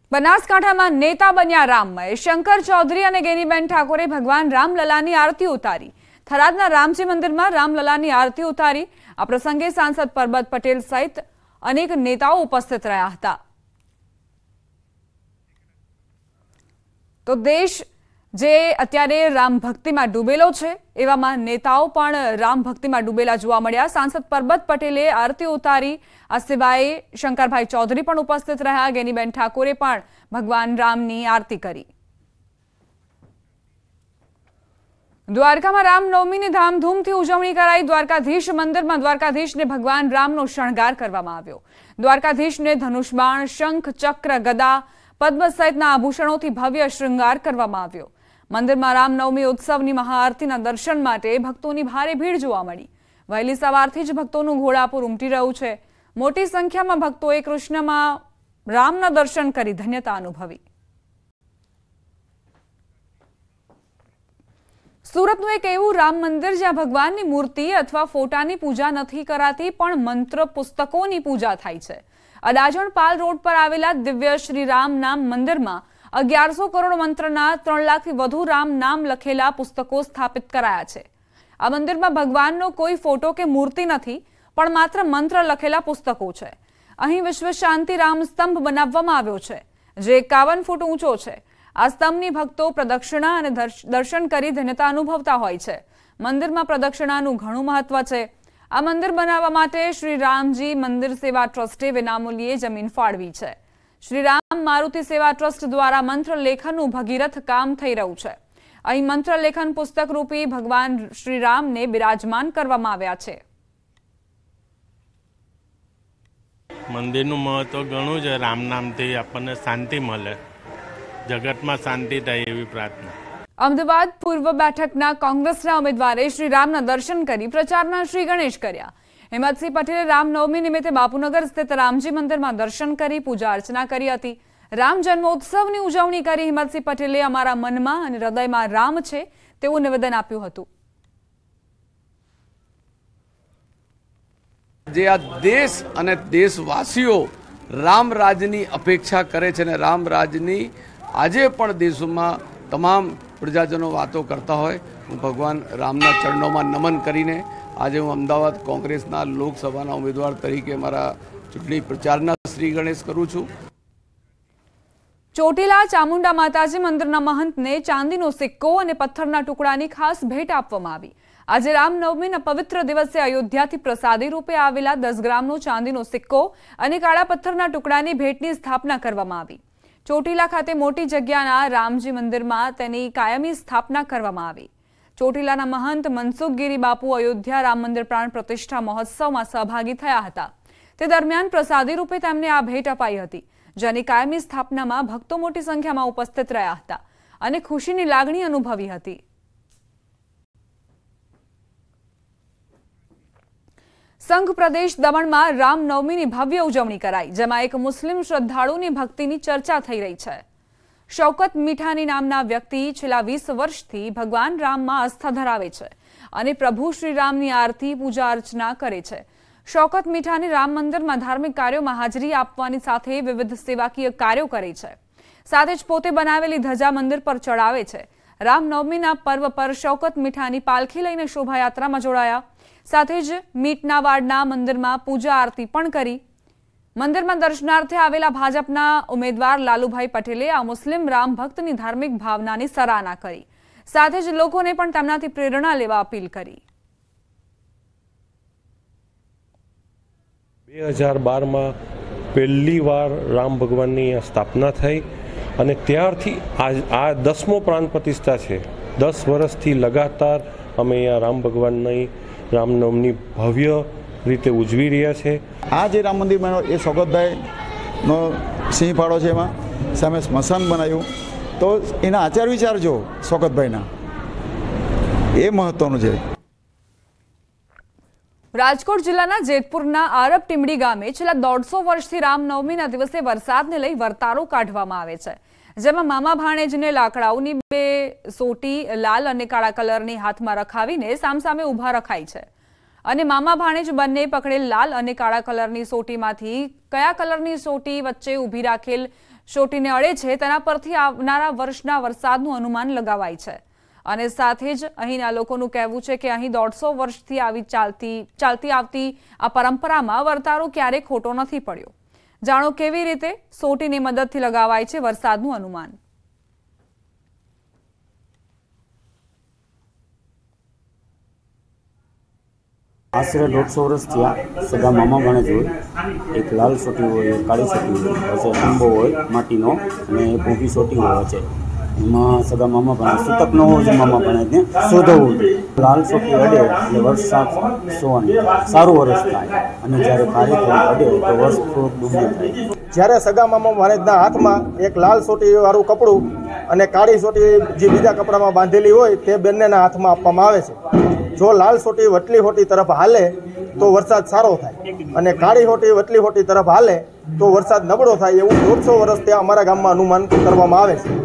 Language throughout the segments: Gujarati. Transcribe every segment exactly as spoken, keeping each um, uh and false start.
બનાસકાંઠામાં નેતા બન્યા રામમય શંકર ચૌધરી અને ગેનીબેન ઠાકોરે ભગવાન રામલલાની આરતી ઉતારી। થરાદના રામજી મંદિરમાં રામલલાની આરતી ઉતારી। આ પ્રસંગે સાંસદ પરબત પટેલ સહિત અનેક નેતાઓ ઉપસ્થિત રહ્યા હતા। તો દેશ જે અત્યારે રામ ભક્તિમાં ડૂબેલો છે એવામાં નેતાઓ પણ રામ ભક્તિમાં ડૂબેલા જોવા મળ્યા। સાંસદ પરબત પટેલે આરતી ઉતારી। આ સિવાય શંકરભાઈ ચૌધરી પણ ઉપસ્થિત રહ્યા। ગેનીબેન ઠાકોરે પણ ભગવાન રામની આરતી કરી। દ્વારકામાં રામનવમીની ધામધૂમથી ઉજવણી કરાઈ। દ્વારકાધીશ મંદિરમાં દ્વારકાધીશને ભગવાન રામનો શણગાર કરવામાં આવ્યો। દ્વારકાધીશને ધનુષબાણ, શંખ, ચક્ર, ગદા, પદ્મ સહિતના આભૂષણોથી ભવ્ય શૃંગાર કરવામાં આવ્યો। મંદિરમાં રામનવમી ઉત્સવની મહાઆરતીના દર્શન માટે ભક્તોની ભારે ભીડ જોવા મળી। વહેલી સવારથી જ ભક્તોનું ઘોડાપુર ઉમટી રહ્યું છે। મોટી સંખ્યામાં ભક્તોએ કૃષ્ણમાં રામના દર્શન કરી ધન્યતા અનુભવી। સુરતનું એક એવું રામ મંદિર જ્યાં ભગવાનની મૂર્તિ અથવા ફોટાની પૂજા નથી કરાતી પણ મંત્ર પુસ્તકોની પૂજા થાય છે। અડાજણ પાલ રોડ પર આવેલા દિવ્ય શ્રી રામ નામ મંદિરમાં અગિયારસો કરોડ મંત્રના ત્રણ લાખથી વધુ રામ નામ લખેલા પુસ્તકો સ્થાપિત કરાયા છે। આ મંદિરમાં ભગવાનનો કોઈ ફોટો કે મૂર્તિ નથી પણ માત્ર મંત્ર લખેલા પુસ્તકો છે। અહીં વિશ્વ શાંતિ રામ સ્તંભ બનાવવામાં આવ્યો છે જે એકાવન ફૂટ ઊંચો છે। આ સ્તંભની ભક્તો પ્રદક્ષિણા અને દર્શન કરી ધન્યતા અનુભવતા હોય છે। મંદિરમાં પ્રદક્ષિણાનું ઘણું મહત્વ છે। આ મંદિર બનાવવા માટે શ્રી રામજી મંદિર સેવા ટ્રસ્ટે વિનામૂલ્યે જમીન ફાળવી છે। શ્રી રામ મારુતિ સેવા ટ્રસ્ટ દ્વારા મંત્ર લેખનનું ભગીરથ કામ થઈ રહ્યું છે। અહીં મંત્ર લેખન પુસ્તક રૂપી ભગવાન શ્રી રામને બિરાજમાન કરવામાં આવ્યા છે। મંદિરનું મહત્વ ઘણું છે। રામ નામથી આપણને શાંતિ મળે, જગતમાં શાંતિ થાય એવી પ્રાર્થના। અમદાવાદ પૂર્વ બેઠકના કોંગ્રેસના ઉમેદવારે શ્રી રામના દર્શન કરી પ્રચારના શ્રી ગણેશ કર્યા। હિંમતસિંહ પટેલે રામનવમી નિમિત્તે બાપુનગર સ્થિત રામજી મંદિરમાં દર્શન કરી પૂજા અર્ચના કરી હતી। રામ જન્મોત્સવની ઉજવણી કરી હિંમતસિંહ પટેલે અમારા મનમાં અને હૃદયમાં રામ છે તેવું નિવેદન આપ્યું હતું। જે આ દેશ અને દેશવાસીઓ રામ રાજની અપેક્ષા કરે છે ને રામ રાજની આજે પણ દેશોમાં તમામ પ્રજાજનો વાતો કરતા હોય, હું ભગવાન રામના ચરણોમાં નમન કરીને આજે હું અમદાવાદ કોંગ્રેસના લોકસભાના ઉમેદવાર તરીકે મારા ચૂંટણી પ્રચારના શ્રી ગણેશ કરું છું। ચોટીલા ચામુંડા માતાજી મંદિરના મહંતને ચાંદીનો સિક્કો અને પથ્થરના ટુકડાની ખાસ ભેટ આપવામાં આવી। આજે રામનવમીના પવિત્ર દિવસે અયોધ્યાથી પ્રસાદી રૂપે આવેલા દસ ગ્રામનો ચાંદીનો સિક્કો અને કાળા પથ્થરના ટુકડાની ભેટની સ્થાપના કરવામાં આવી। ચોટીલા ખાતે મોટી જગ્યાના રામજી મંદિરમાં તેની કાયમી સ્થાપના કરવામાં આવી। ચોટીલાના મહંત મનસુખગીરી બાપુ અયોધ્યા રામ મંદિર પ્રાણ પ્રતિષ્ઠા મહોત્સવમાં સહભાગી થયા હતા। તે દરમિયાન પ્રસાદી રૂપે તેમને આ ભેટ અપાઈ હતી, જેની કાયમી સ્થાપનામાં ભક્તો મોટી સંખ્યામાં ઉપસ્થિત રહ્યા હતા અને ખુશીની લાગણી અનુભવી હતી। સંઘ પ્રદેશ દમણમાં રામનવમીની ભવ્ય ઉજવણી કરાઈ, જેમાં એક મુસ્લિમ શ્રદ્ધાળુની ભક્તિની ચર્ચા થઈ રહી છે। શૌકત મીઠાની નામના વ્યક્તિ છેલ્લા વીસ વર્ષથી ભગવાન રામમાં આસ્થા ધરાવે છે અને પ્રભુ શ્રી રામની આરતી પૂજા અર્ચના કરે છે। શૌકત મીઠાની રામ મંદિરમાં ધાર્મિક કાર્યોમાં હાજરી આપવાની સાથે વિવિધ સેવાકીય કાર્યો કરે છે। સાથે જ પોતે બનાવેલી ધજા મંદિર પર ચડાવે છે। રામનવમીના પર્વ પર શૌકત મીઠાની પાલખી લઈને શોભાયાત્રામાં જોડાયા। સાથે જ મીટના વાડના મંદિરમાં પૂજા આરતી પણ કરી। મંદિરમાં દર્શનાર્થે આવેલા ભાજપના ઉમેદવાર લાલુભાઈ પટેલે આ મુસ્લિમ રામ ભક્તની ધાર્મિક ભાવનાની સરાહના કરી। સાથે જ લોકોને પણ તેમનાથી પ્રેરણા લેવા અપીલ કરી। બે હજાર બારમાં પહેલી વાર રામ ભગવાનની સ્થાપના થઈ અને ત્યારથી આ દસમો પ્રાણ પ્રતિષ્ઠા છે। દસ વર્ષથી લગાતાર અમે અહીંયા રામ ભગવાનની રામનવમી ભવ્ય રીતે ઉજવી રહ્યા છે। આ જે રામ મંદિર બન્યો એ શૌકતભાઈનો સિંહ ફાળો છે। એમાં સામે સ્મશાન બનાવ્યું તો એના આચાર વિચાર જો શૌકતભાઈના એ મહત્વનું છે। રાજકોટ જિલ્લાના જેતપુરના આરબ ટીમડી ગામે છેલ્લા દોઢસો વર્ષથી રામનવમીના દિવસે વરસાદને લઈ વર્તારો કાઢવામાં આવે છે, જેમાં મામા ભાણેજને લાકડાઓની બે સોટી લાલ અને કાળા કલરની હાથમાં રખાવીને સામસામે ઊભા રખાય છે। અને મામા ભાણેજ બંને પકડેલ લાલ અને કાળા કલરની સોટીમાંથી કયા કલરની સોટી વચ્ચે ઊભી રાખેલ સોટીને અડે છે તેના પરથી આવનારા વર્ષના વરસાદનું અનુમાન લગાવાય છે અને સાથે જ અહીંના લોકોનું કહેવું છે કે અહીં દોઢસો વર્ષથી આવી ચાલતી ચાલતી આવતી આ પરંપરામાં વર્તારો ક્યારેય ખોટો નથી પડ્યો। જાણો કેવી રીતે સોટીની મદદથી લગાવાય છે વરસાદનું અનુમાન। આશરે દોઢસો વર્ષ થયા સગા મામા ભાણેજ હોય, એક લાલ સોટી હોય, એક કાળી સોટી હોય, વચ્ચે લાંબો હોય માટીનો અને એક ઊભી સોટી હોય વચ્ચે। એમાં સગા મામા ભાણેજ સૂતક ન હોય છે, મામા ભાણેજને શોધવવું જોઈએ। લાલ સોટી અડે એટલે વર્ષ સાત સોવાનું સારું વર્ષ થાય અને જ્યારે કાળી થોડી અડે તો વર્ષ થોડુંક ડૂબે થાય। જ્યારે સગા મામા ભાણેજના હાથમાં એક લાલ સોટી વાળું કપડું અને કાળી સોટી જે બીજા કપડામાં બાંધેલી હોય તે બંનેના હાથમાં આપવામાં આવે છે। જો લાલ સોટી વટલી હોટી તરફ હાલે તો વરસાદ સારો થાય અને કાળી હોટી વટલી હોટી તરફ હાલે તો વરસાદ નબળો થાય, એવું દોઢસો વર્ષ ત્યાં અમારા ગામમાં અનુમાન કરવામાં આવે છે।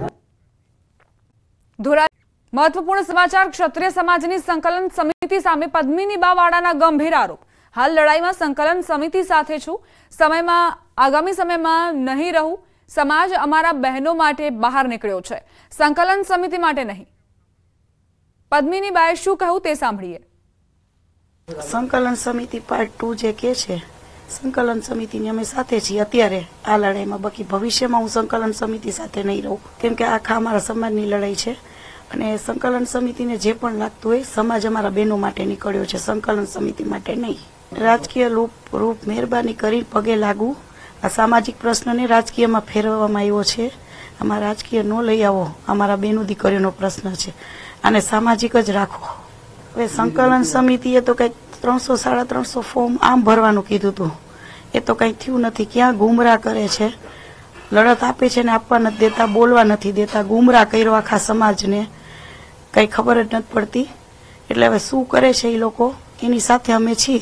મહત્વપૂર્ણ સમાચાર। ક્ષત્રિય સમાજની સંકલન સમિતિ સામે પદ્મિની બા વાડાના ગંભીર આરોપ। હાલ લડાઈમાં સંકલન સમિતિ સાથે છું, સમયમાં આગામી સમયમાં નહીં રહું। સમાજ અમારા બહેનો માટે બહાર નીકળ્યો છે, સંકલન સમિતિ માટે નહીં। પદ્મિની બાએ શું કહ્યું તે સાંભળીએ। સંકલન સમિતિ પાર્ટ ટુ જે કે છે, સંકલન સમિતિની અમે સાથે છીએ અત્યારે આ લડાઈમાં, બાકી ભવિષ્યમાં હું સંકલન સમિતિ સાથે નહીં રહું, કેમ કે આખા અમારા સમાજની લડાઈ છે અને સંકલન સમિતિને જે પણ લાગતું હોય સમાજ અમારા બહેનો માટે નીકળ્યો છે, સંકલન સમિતિ માટે નહીં। રાજકીય રૂપ રૂપ મહેરબાની કરી પગે લાગુ, આ સામાજિક પ્રશ્નને રાજકીયમાં ફેરવવામાં આવ્યો છે। આમાં રાજકીય ન લઈ આવો, અમારા બહેનો દીકરીઓનો પ્રશ્ન છે, આને સામાજિક જ રાખો। હવે સંકલન સમિતિએ તો કંઈક ત્રણસો સાડા ત્રણસો ફોર્મ આમ ભરવાનું કીધું હતું, એ તો કંઈ થયું નથી। ક્યાં ગુમરાહ કરે છે, લડત આપે છે ને આપવા નથી દેતા, બોલવા નથી દેતા, ગુમરાહ કર્યો આખા સમાજને, કંઈ ખબર જ નથી પડતી। એટલે હવે શું કરે છે એ લોકો, એની સાથે અમે છીએ।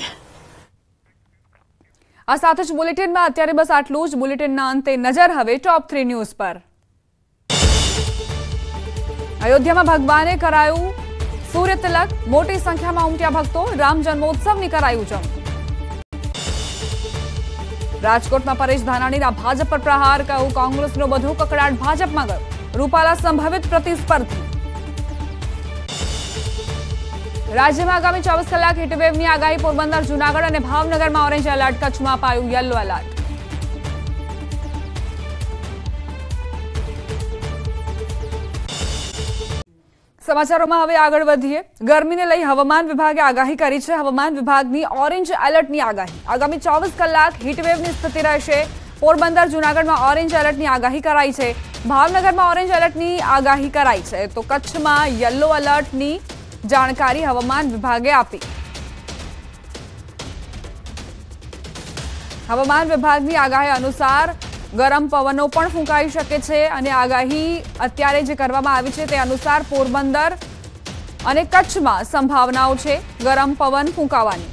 આ સાથે જ બુલેટિનમાં અત્યારે બસ આટલું જ। બુલેટિનના અંતે નજર હવે ટોપ થ્રી ન્યૂઝ પર। અયોધ્યામાં ભગવાને કરાયું સૂર્ય તિલક, મોટી સંખ્યામાં ઉમટ્યા ભક્તો, રામ જન્મોત્સવની કરાઈ ઉજવણી। રાજકોટમાં પરેશ ધાનાણીના ભાજપ પર પ્રહાર, કહ્યું કોંગ્રેસનો બધો કકડાટ ભાજપમાં ગયો, રૂપાલા સંભવિત પ્રતિસ્પર્ધી। રાજ્યમાં આગામી ચોવીસ કલાક હીટવેવની આગાહી, પોરબંદર, જૂનાગઢ અને ભાવનગરમાં ઓરેન્જ એલર્ટ, કચ્છમાં અપાયું યલો એલર્ટ। સમાચારોમાં હવે આગળ વધીએ। ગરમીને લઈ હવામાન વિભાગે આગાહી કરી છે। હવામાન વિભાગની ઓરેન્જ એલર્ટની આગાહી, આગામી ચોવીસ કલાક હીટવેવની સ્થિતિ રહેશે। પોરબંદર, જૂનાગઢમાં ઓરેન્જ એલર્ટની આગાહી કરાઈ છે, ભાવનગરમાં ઓરેન્જ એલર્ટની આગાહી કરાઈ છે, તો કચ્છમાં યલો એલર્ટની જાણકારી હવામાન વિભાગે આપી। હવામાન વિભાગની આગાહી અનુસાર ગરમ પવનો પણ ફૂંકાઈ શકે છે અને આગાહી અત્યારે જે કરવામાં આવી છે તે અનુસાર પોરબંદર અને કચ્છમાં સંભાવનાઓ છે ગરમ પવન ફૂંકાવાની।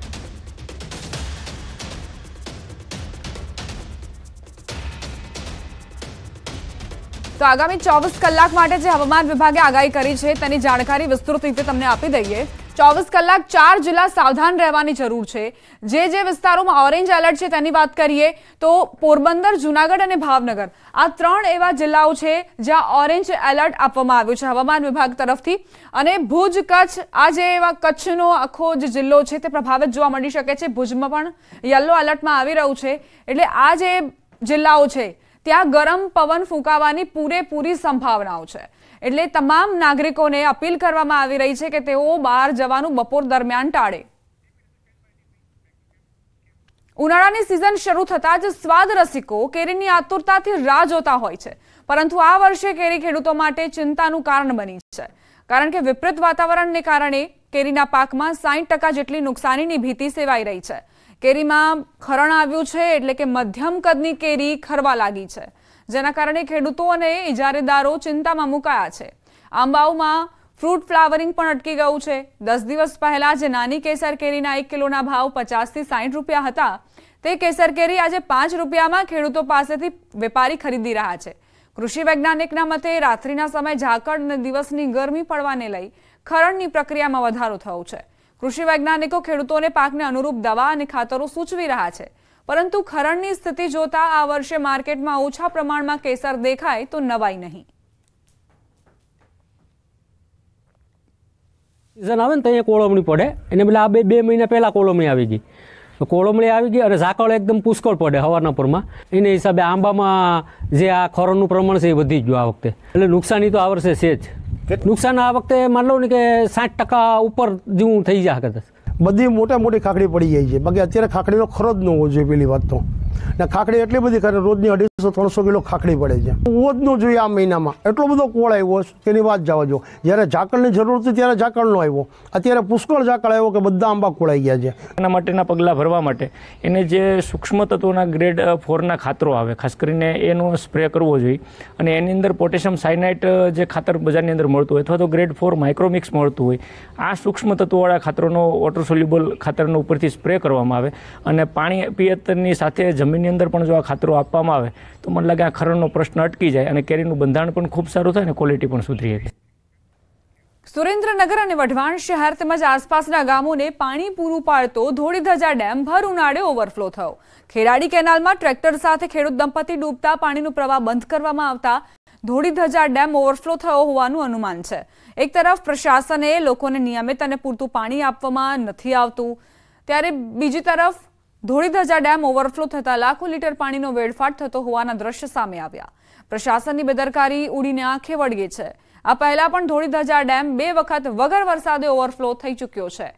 તો આગામી ચોવીસ કલાક માટે જે હવામાન વિભાગે આગાહી કરી છે તેની જાણકારી વિસ્તૃત રીતે તમને આપી દઈએ। ચોવીસ કલાક ચાર જિલ્લા સાવધાન રહેવાની જરૂર છે। જે જે વિસ્તારોમાં ઓરેન્જ એલર્ટ છે તેની વાત કરીએ તો પોરબંદર, જૂનાગઢ અને ભાવનગર આ ત્રણ એવા જિલ્લાઓ છે જ્યાં ઓરેન્જ એલર્ટ આપવામાં આવ્યું છે હવામાન વિભાગ તરફથી। અને ભુજ, કચ્છ, આ જે એવા કચ્છનો આખો જે જિલ્લો છે તે પ્રભાવિત જોવા મળી શકે છે। ભુજમાં પણ યલો એલર્ટમાં આવી રહ્યું છે, એટલે આ જે જિલ્લાઓ છે ત્યાં ગરમ પવન ફૂંકાવાની પૂરેપૂરી સંભાવનાઓ છે। એટલે તમામ નાગરિકોને અપીલ કરવામાં આવી રહી છે કે તેઓ બહાર જવાનું બપોર દરમિયાન ટાળે। ઉનાળાની સિઝન શરૂ થતાં જ સ્વાદ રસિકો કેરીની આતુરતાથી રાહ જોતા હોય છે, પરંતુ આ વર્ષે કેરી ખેડૂતો માટે ચિંતાનું કારણ બની છે, કારણ કે વિપરીત વાતાવરણને કારણે કેરીના પાકમાં સાઠ ટકા જેટલી નુકસાનીની ભીતિ સેવાઈ રહી છે। કેરીમાં ખરણ આવ્યું છે, એટલે કે મધ્યમ કદની કેરી ખરવા લાગી છે, જેના કારણે ખેડૂતો અને ઇજારેદારો ચિંતામાં મુકાયા છે। આંબાઓમાં ફ્રૂટ ફ્લાવરિંગ પણ અટકી ગયું છે। દસ દિવસ પહેલા જે નાની કેસર કેરીના એક કિલોના ભાવ પચાસ થી સાઠ રૂપિયા હતા, તે કેસર કેરી આજે પાંચ રૂપિયામાં ખેડૂતો પાસેથી વેપારી ખરીદી રહ્યા છે। કૃષિ વૈજ્ઞાનિકના મતે રાત્રિના સમયે ઝાકળ અને દિવસની ગરમી પડવાને લઈ ખરણની પ્રક્રિયામાં વધારો થયો છે। કૃષિ વૈજ્ઞાનિકો ખેડૂતોને પાકને અનુરૂપ દવા અને ખાતરો સૂચવી રહ્યા છે, પરંતુ ખરણની સ્થિતિ જોતા આ વર્ષે માર્કેટમાં ઓછા પ્રમાણમાં કેસર દેખાય તો નવાઈ નહીં. સિઝન આવે ને તો અહીંયા કોળમણી પડે, એને પેલા આ બે બે મહિના પહેલાં કોળમણી આવી ગઈ. કોળમણી આવી ગઈ અને ઝાકળ એકદમ પુષ્કળ પડે હવારના પરમાં. એને હિસાબે આંબામાં જે આ ખોરણનું પ્રમાણ છે એ વધી ગયું આ વખતે. એટલે નુકસાની તો આ વર્ષે છે જ. નુકસાન આ વખતે માન લો ને કે સાઠ ટકા ઉપર જેવું થઈ જાય કદાચ. બધી મોટા મોટી ખાખડી પડી જાય છે. બાકી અત્યારે ખાખડીનો ખરો જ ન હોવો જોઈએ પેલી વાત તો. ને ખાખડી એટલી બધી કરે, રોજની અઢીસો ત્રણસો કિલો ખાખડી પડે છે. હોવો જ ન જોઈએ આ મહિનામાં. એટલો બધો કોળ આવ્યો તેની વાત જવા જો. જ્યારે ઝાકળની જરૂર હતી ત્યારે ઝાકળ નો આવ્યો. અત્યારે પુષ્કળ ઝાકળ આવ્યો કે બધા આંબા ખોળાઈ ગયા છે. એના માટેના પગલાં ભરવા માટે એને જે સૂક્ષ્મ તત્વોના ગ્રેડ ફોરના ખાતરો આવે, ખાસ કરીને એનો સ્પ્રે કરવો જોઈએ. અને એની અંદર પોટેશિયમ સાયનાઇટ જે ખાતર બજારની અંદર મળતું હોય અથવા તો ગ્રેડ ફોર માઇક્રોમિક્સ મળતું હોય, આ સૂક્ષ્મ તત્વોવાળા ખાતરોનો વોટર સોલ્યુબલ ખાતરનો ઉપરથી સ્પ્રે કરવામાં આવે અને પાણી પિયતની સાથે જમીનની અંદર પણ જો આ ખાતરો આપવામાં આવે તો મને લાગે આ ખરણનો પ્રશ્ન અટકી જાય અને કેરીનું બંધારણ પણ ખૂબ સારું થાય અને ક્વોલિટી પણ સુધરી શકે. સુરેન્દ્રનગર અને વઢવાણ શહેર તેમજ આસપાસના ગામોને પાણી પૂરું પાડતો ધોળીધજા ડેમ ભર ઉનાળે ઓવરફ્લો થયો. ખેરાડી કેનાલમાં ટ્રેક્ટર સાથે ખેડૂત દંપતી ડૂબતા પાણીનો પ્રવાહ બંધ કરવામાં આવતા ધોળીધજા ડેમ ઓવરફ્લો થયો હોવાનું અનુમાન છે. એક તરફ પ્રશાસને લોકોને નિયમિત અને પૂરતું પાણી આપવામાં નથી આવતું, ત્યારે બીજી તરફ ધોળીધજા ડેમ ઓવરફ્લો થતા લાખો લીટર પાણીનો વેડફાટ થતો હોવાના દ્રશ્ય સામે આવ્યા. પ્રશાસનની બેદરકારી ઉડીને આંખે વળગે છે. આ પહેલા પણ ધોળીધજા ડેમ બે વખત વગર વરસાદે ઓવરફ્લો થઈ ચૂક્યો છે.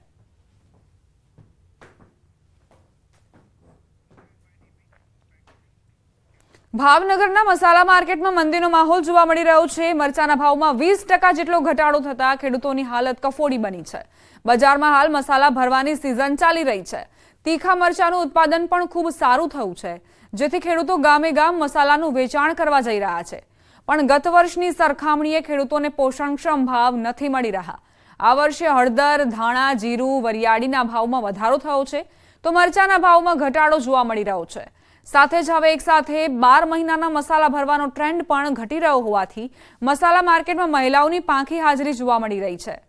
ભાવનગરના મસાલા માર્કેટમાં મંદીનો માહોલ જોવા મળી રહ્યો છે. મરચાના ભાવમાં વીસ ટકા જેટલો ઘટાડો થતા ખેડૂતોની હાલત કફોડી બની છે. બજારમાં હાલ મસાલા ભરવાની સિઝન ચાલી રહી છે. તીખા મરચાનું ઉત્પાદન પણ ખૂબ સારું થયું છે, જેથી ખેડૂતો ગામે ગામ મસાલાનું વેચાણ કરવા જઈ રહ્યા છે. પણ ગત વર્ષની સરખામણીએ ખેડૂતોને પોષણક્ષમ ભાવ નથી મળી રહ્યા. આ વર્ષે હળદર, ધાણા, જીરું, વરિયાળીના ભાવમાં વધારો થયો છે તો મરચાના ભાવમાં ઘટાડો જોવા મળી રહ્યો છે. સાથે જ હવે એક સાથે બાર મહિનાના મસાલા ભરવાનો ટ્રેન્ડ પણ ઘટી રહ્યો હોવાથી મસાલા માર્કેટમાં મહિલાઓની પાંખી હાજરી જોવા મળી રહી છે.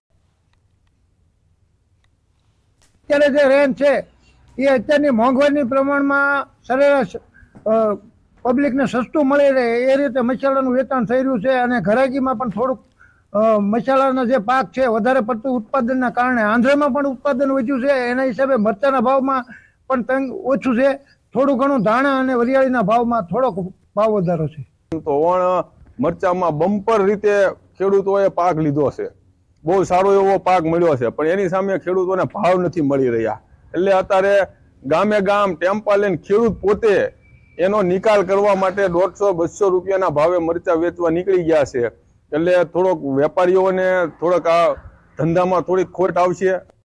અત્યારે જે રેન્જ છે એ અત્યારની મોંઘવારીની પ્રમાણમાં સરેરાશ પબ્લિકને સસ્તું મળી રહે એ રીતે મસાલાનું વેચાણ થઈ રહ્યું છે. અને ઘરાકીમાં પણ થોડુંક મસાલાનો જે પાક છે વધારે પડતું ઉત્પાદનના કારણે આંધ્રમાં પણ ઉત્પાદન વધ્યું છે. એના હિસાબે મરચાના ભાવમાં પણ તંગ ઓછું છે. થોડું ઘણું ધાણા અને વરિયાળીના ભાવમાં થોડોક ભાવ વધારો છે. તો વણ મરચામાં બમ્પર રીતે ખેડૂતોએ પાક લીધો છે, બહુ સારો એવો પાક મળ્યો છે, પણ એની સામે ખેડૂતોને ભાવ નથી મળી રહ્યા. એટલે અત્યારે ગામે ગામ ટેમ્પા લઈને ખેડૂત પોતે એનો નિકાલ કરવા માટે દોઢસો બસો રૂપિયાના ભાવે મરચા વેચવા નીકળી ગયા છે. એટલે થોડોક વેપારીઓને થોડોક આ ધંધામાં થોડીક ખોટ આવશે.